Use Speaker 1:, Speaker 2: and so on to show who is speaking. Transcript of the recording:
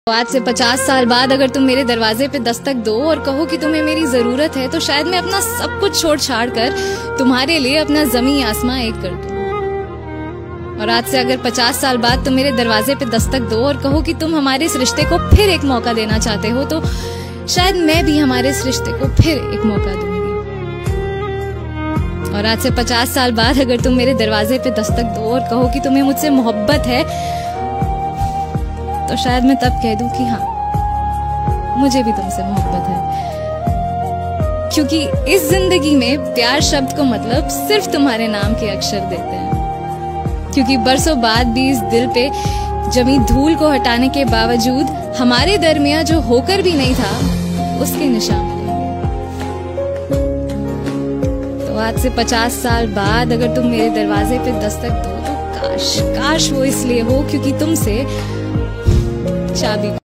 Speaker 1: तो आज से 50 साल बाद अगर तुम मेरे दरवाजे पे दस्तक दो और कहो कि तुम्हें मेरी जरूरत है, तो शायद मैं अपना सब कुछ छोड़ छाड़ कर तुम्हारे लिए अपना जमीन आसमां एक कर दूं। और आज से अगर 50 साल बाद तुम मेरे दरवाजे पे दस्तक दो और कहो कि तुम हमारे इस रिश्ते को फिर एक मौका देना चाहते हो, तो शायद मैं भी हमारे इस रिश्ते को फिर एक मौका दूंगी। और आज से 50 साल बाद अगर तुम मेरे दरवाजे पे दस्तक दो और कहो कि तुम्हें मुझसे मोहब्बत है, तो शायद मैं तब कह दूं कि हाँ, मुझे भी तुमसे मोहब्बत है। क्योंकि इस जिंदगी में प्यार शब्द को मतलब सिर्फ तुम्हारे नाम के अक्षर देते हैं। क्योंकि बरसों बाद भी इस दिल पे जमी धूल को हटाने के बावजूद हमारे दरमियां जो होकर भी नहीं था, उसके निशान मिलेंगे। तो आज से 50 साल बाद अगर तुम मेरे दरवाजे पे दस्तक दो, तो काश वो इसलिए हो क्योंकि तुमसे चाबी